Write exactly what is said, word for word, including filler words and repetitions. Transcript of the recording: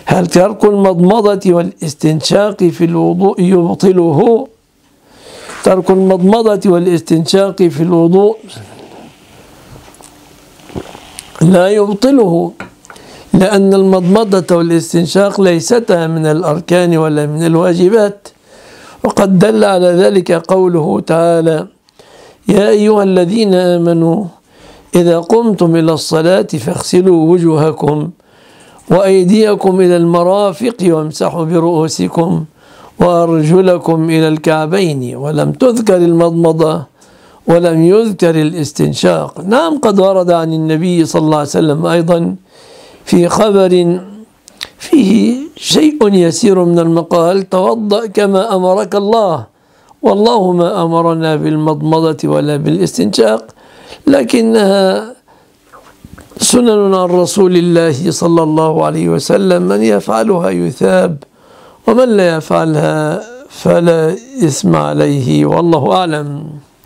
هل ترك المضمضة والاستنشاق في الوضوء يبطله؟ ترك المضمضة والاستنشاق في الوضوء لا يبطله، لأن المضمضة والاستنشاق ليستا من الأركان ولا من الواجبات، وقد دل على ذلك قوله تعالى: يا أيها الذين آمنوا إذا قمتم إلى الصلاة فاغسلوا وجوهكم وأيديكم إلى المرافق وامسحوا برؤوسكم وأرجلكم إلى الكعبين، ولم تذكر المضمضة ولم يذكر الاستنشاق. نعم، قد ورد عن النبي صلى الله عليه وسلم أيضا في خبر فيه شيء يسير من المقال: توضأ كما أمرك الله، والله ما أمرنا بالمضمضة ولا بالاستنشاق، لكنها سنن عن رسول الله صلى الله عليه وسلم، من يفعلها يثاب ومن لا يفعلها فلا إثم عليه، والله أعلم.